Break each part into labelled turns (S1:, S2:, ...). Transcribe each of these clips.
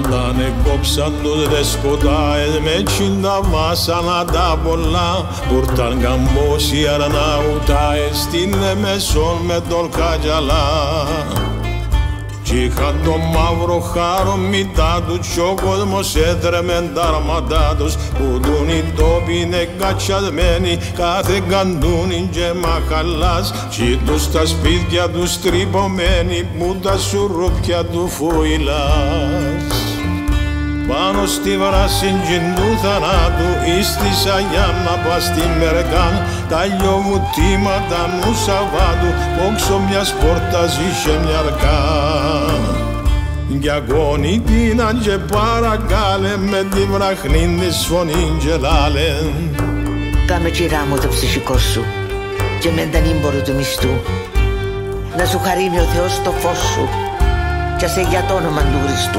S1: Ήτανε κόψαν τους δεσποτάες με τσιντα βάσανα τα πολλά Πουρταν καμπόσοι αρναουτάες στην Μεσόν με τον Κατζαλά Κι είχαν το μαύρο χαρομητά του κι ο κόσμος έτρεμεν τα αρματά τους που δουν οι τόποι είναι κατσιασμένοι κάθε καντούνι και μαχαλάς κι τους στα σπίτια τους τρυπωμένοι που τα σουρούπια του φουηλάς. Πάνω στη βράση του θανάτου ίστησα για να πας στη Μερκάν τα λιοβουτήματα μου Σαββάτου πόξω μιας πόρτας είχε μια αρκά κι αγώνει την και παρακάλε με τη βραχνή της φωνή και λάλε
S2: Κάμε κυρά μου το ψυχικό σου και με τα νύμπορο του μισθού να σου χαρίνει ο Θεός το φως σου και σε για το όνομα του Χριστού.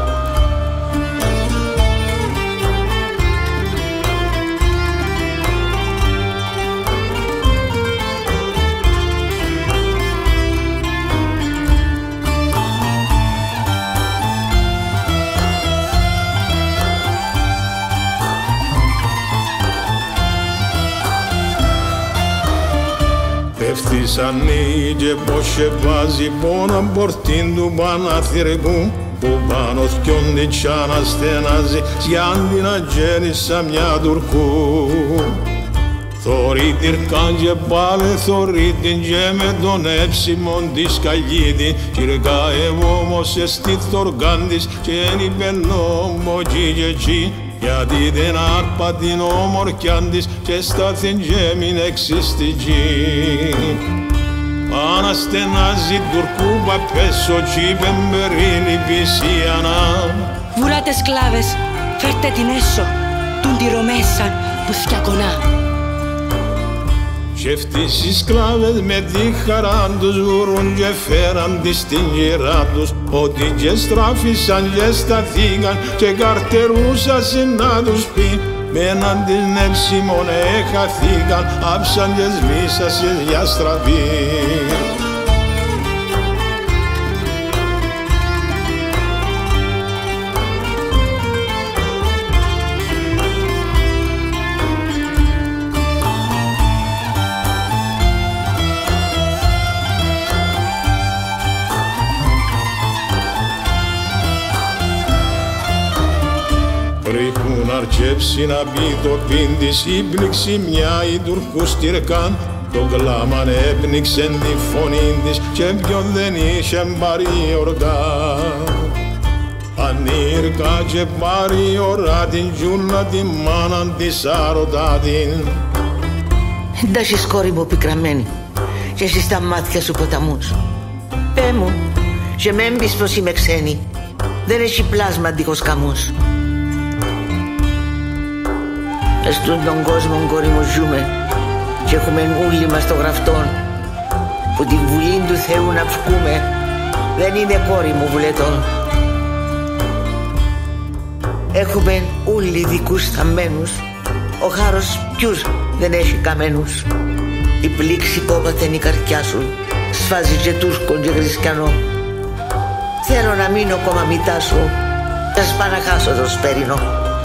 S1: Πέφτησαν και πως σε βάζει πόνα μπορτήν του Παναθυρικού που πάνω θκιόντι κι αναστενάζει σιάντι να γέννησα μια Τουρκού. Θωρήτηρκαν και πάλε θωρήτην και με τον έψιμον της καγίδη κυρκά όμως εστί θοργάν της και εν υπενόμο κι εκεί γιατί δεν άρπα την όμορκιάν της και στάθην και μην εξιστική. Αναστενάζει Τουρκού παπέσω κι πεμπερίνη πισίανα.
S3: Βουράτε σκλάβες, φέρτε την έσω, τούν τη ρομέσαν που θκιακονά.
S1: Και αυτοί οι σκλάβες με τη χαρά τους βουρούν και φέραν τη στην γυρά τους ότι και στράφησαν και σταθήκαν και καρτερούσαν να τους πει μέναν της νεύσιμον έχαθήκαν άψαν και σβήσασαν για στραβή. Πριν αρκέψει να μπει το πίντης ύπνιξη μια η Τουρκού στυρκάν το κλάμαν έπνιξεν τη φωνή της και ποιον δεν είχε πάρει οργά. Ανήρκα και πάρει ώρα την γιούλα τη μάναν της άρωτα την.
S2: Εντάχεις κόρη μου πικραμένη και εσύ στα μάτια σου ποταμούς. Πέ μου και με έμπεις πως είμαι ξένη, δεν έχει πλάσμα δίχως καμούς. Εστούν τον κόσμο κόρη μου ζούμε και έχουμε όλοι μας το γραφτόν που τη βουλή του Θεού να βγούμε δεν είναι κόρη μου βουλετών. Έχουμε όλοι δικούς θαμμένους, ο χάρος ποιους δεν έχει καμένους. Η πλήξη που έπαθεν η καρδιά σου σφάζει και Τούρκον και Χριστιανό. Θέλω να μείνω ακόμα μητά σου και ας πάω να χάσω το σπέρινο.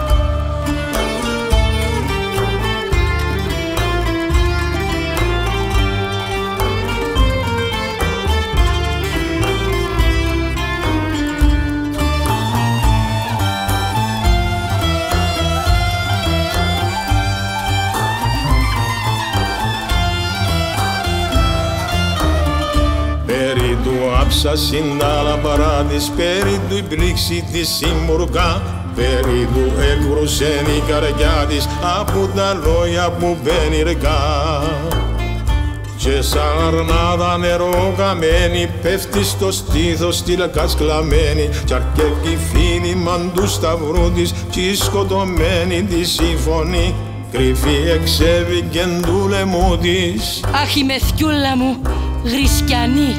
S1: Περί του άψα συντάλα παρά της, περί του η πλήξη της συμπουρκά, περί του έκρουσεν η καρδιά της από τα λόγια που πενιρκά. Και σαν αρνάδα νερό καμένη πέφτει στο στήθος τη λακασκλαμένη κι αρκεύει φίνιμαν του σταυρού της κι σκοτωμένη της η φωνή κρυφή εξέβηκεν του λαιμού της.
S3: Αχ, η μεθιούλα μου, Χριστιανή.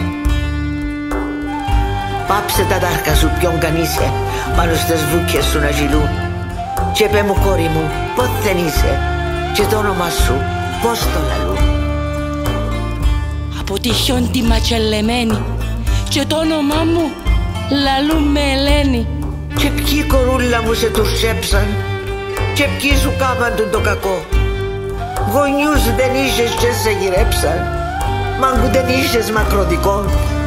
S2: Πάψε τα τάρκα σου ποιον κανείσαι πάνω στις βούκες σου να ζηλούν. Και πέ μου κόρη μου πώς δεν είσαι και το όνομα σου πώς το λαλούν.
S3: Από τη χιόντι ματσελεμένη και το όνομά μου λαλούν με Ελένη.
S2: Φωτούλα μου σε τους σέψαν και ποιοι σου κάμαν τον το κακό. Γονιούς δεν είχες και σε γυρέψαν, μάγκου δεν είχες μακροδικό.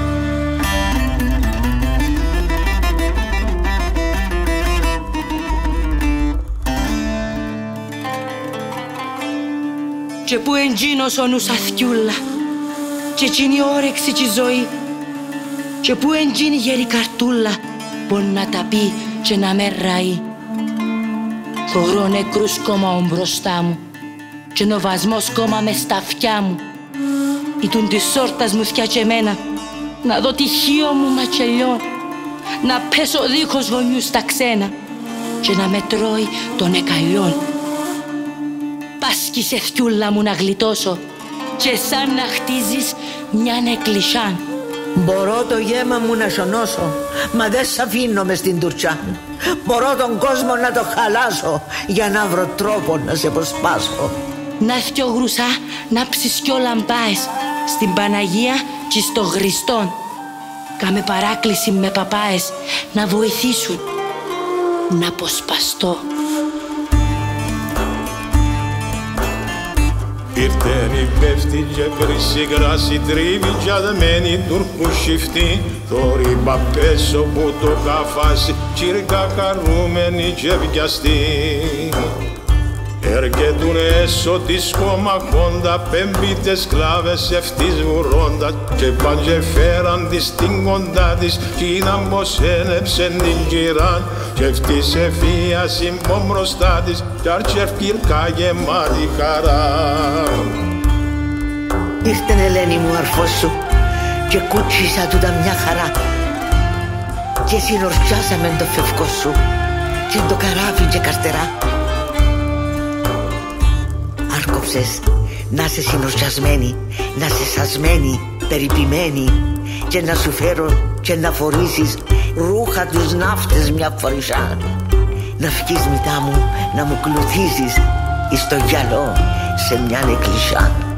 S3: Και που εντζίνος ο νους αθκιούλα και εκείνη η όρεξη και η ζωή, και που εντζίνη γερή καρτούλα μπορεί να τα πει και να με ραεί. Θωρώ νεκρούς κόμμα μπροστά μου και νοβασμός κόμμα μες στα αυτιά μου. Ήτουν της σόρτας μου θκιά και εμένα να δω τυχείο μου μακελιών, να πέσω δίχως γονιούς στα ξένα και να με τρώει τον εκαλιών. Πάσκησε θκιούλα μου να γλιτώσω και σαν να χτίζεις μιαν εκκλησιάν.
S2: Μπορώ το γέμα μου να σωνώσω, μα δεν σ' αφήνω μες στην τουρτσιά. Μπορώ τον κόσμο να το χαλάσω για να βρω τρόπο να σε αποσπάσω.
S3: Να θκιο γρουσά να ψησκιώ λαμπάες στην Παναγία και στο Χριστόν. Κάμε παράκληση με παπάες να βοηθήσουν να αποσπαστώ.
S1: Ήρθεν η πέφτη και βρύση γράση τρίβει κι αδεμένη τουρκού σιφτή. Θωρεί παπέσω που το καφάσει τσίρκα χαρούμενη και βιαστή. Έρκετουν έσω της κομμαχόντα πέμπιτες κλάβες ευτής βουρώντα και παν και φέραν της την κοντά της κι είδαν πως ένεψεν την κυράν και ευτής ευφία συμπον μπροστά της κι αρτσευκυρκά γεμάτη χαρά.
S2: Ήρθεν Ελένη μου αρφός σου και κούτσισα του τα μια χαρά και συνορτσιάσαμε το φευκό σου και το καράβι και καρτερά. Άρκοψες να σε συνορτσιασμένη, να σε σασμένη, περιποιημένη και να σου φέρω και να φορήσεις ρούχα τους ναύτες μια φορισά. Να φκείς μητά μου, να μου κλουθήσεις εις το γυαλό σε μιαν εκκλησιά.